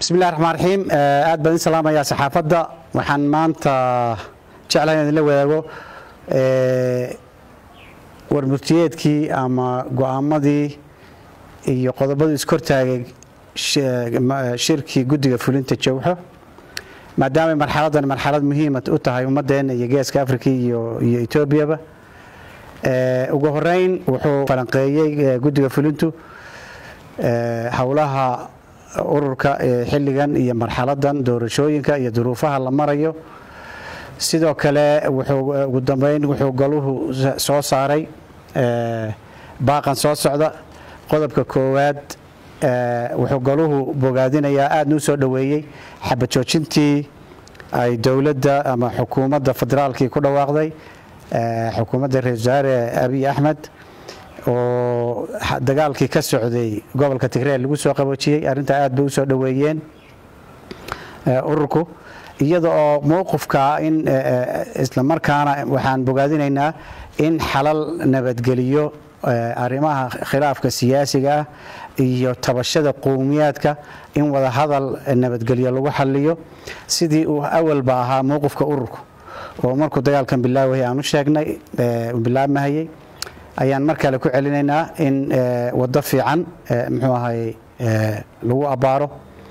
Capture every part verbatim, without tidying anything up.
بسم الله الرحمن الرحيم aad baan salaamayaa saxaafadda waxaan maanta jeclahay in la wadaago ee warmurtiyeedkii ama go'aamadii iyo qodobadii iskortaagay shirkii guddiga fulinta Jowxo maadaama marxaladan marxalad muhiim ah u tahay ummadeena iyo geeska Afrika iyo iyo Itoobiya ee ugu horeyn wuxuu falanqeeyay guddiga fulintu ee hawlaha ururka xilligan iyo marxaladan doorashooyinka iyo duruufaha la marayo sidoo kale wuxuu ugu dambeyn wuxuu galuhu soo saaray ee baaqan soo socda qodobka koowaad ee wuxuu galuhu bogaadinayaa aad u soo dhaweeyay xabad joojintii ay dawladda ama xukuumadda federaalka ku dhawaaqday ee xukuumadda Ra'iisul Wasaare Abiy Ahmed oo dagaalkii ka socday gobolka Tigray lagu soo qaboojiyay arinta aad bay u soo dhaweeyeen ururku iyadoo mowqifka in isla markaana waxaan bogaadinaynaa in xalal nabadgeliyo arimaha khilaafka siyaasiga iyo tabashada qowmiyadka in wada hadal nabadgeliyo lagu xalliyo sidii uu awalba ahaa mowqifka ururku oo markuu dagaalkan bilaaway aan u sheegnay bilaabmayay ayaan markale ku celinaynaa in wada fiican muxuu ahay lagu abaaro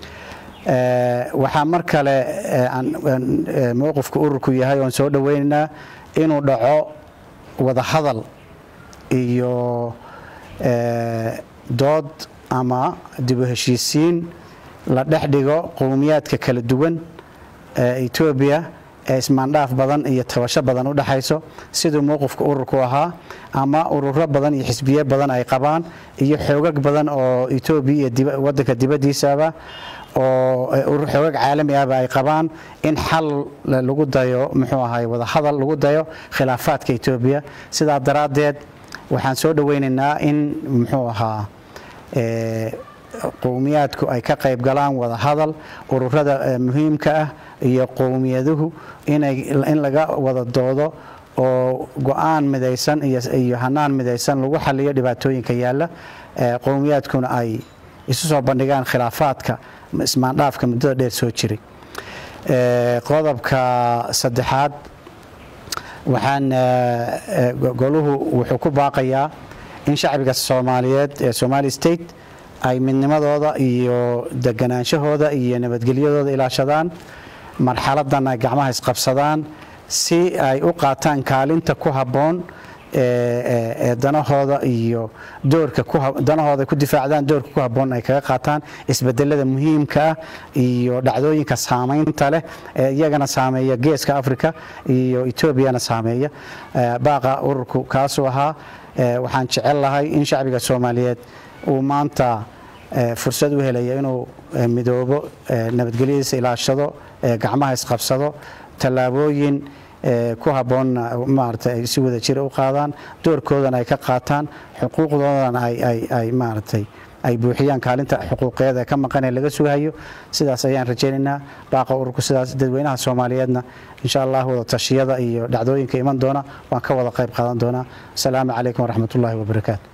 waxa markale aan mowqifka ururku yahay oo soo dhaweynaa inuu dhaco wada hadal iyo dood ama dib u heshiisiin la dhaxdhigo qowmiyadka kala duwan ee Itoobiya ismaandhaaf badan iyo tabasho badan u dhaxayso sidoo mowqifka ururku ahaa ama ururo badan iyo xisbiye badan ay qabaan iyo xoogag badan oo Itoobiya wadanka dibadiisaba oo urur xoogag caalami ah ay qabaan in xal lagu dayo muxuu ahay wada hadal lagu dayo khilaafaadka Itoobiya sida daraadeed waxaan soo dhaweynaynaa in muxuu ahaa ee qowmiyadku ay ka qayb galaan wada hadal ururada muhiimka ah iyo qowmiyaduhu inay in laga wada doodo oo go'aan midaysan iyo iyo hanaan midaysan lagu xalliyo dhibaatooyinka yaala ee qowmiyadkuna ay isu soo bandhigaan khilaafaadka ismaandhaafka muddada dheer soo jiray ee qodobka saddexaad waxaan goluhu wuxuu ku baaqayaa in shacbiga Soomaaliyeed ee Somali State ay midnimadooda iyo deganaanshahooda iyo nabadgelyadooda ilaashadaan marxaladan ay gacmaha isqabsadaan si ay u qaataan kaalinta ku haboon ee danahooda iyo doorka ku danahooda ku difaacdaan doorka ku haboon ay kaga qaataan isbedelada muhiimka ah iyo dhacdooyinka saameynta leh ee iyagana saameeya geeska Afrika iyo Itoobiyana saameeya baaqa ururku kaas oo ahaa waxaan jecel lahay in shacbiga Soomaaliyeed uu maanta fursad u helaya inuu midoobo nabadgelyadiisa ilaashado gacmaha isqabsado talaabooyin ku haboon maartay si wada jir u qaadaan doorkoodana ay ka qaataan xuquuqdoodana ay ay ay maartay ay buuxiyaan kaalinta xuquuqeed ee ka maqan ee laga sugayo sidaas ayaan rajaynaynaa baaqa ururku sidaas dadweynaha Soomaaliyeedna insha Allah wada tashiyada iyo dhacdooyinka iman doona waan ka wada qayb qaadan doona assalaamu calaykum wa rahmatullaahi wa barakaatuh